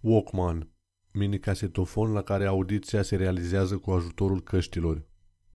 WALKMAN, mini-casetofon la care audiția se realizează cu ajutorul căștilor.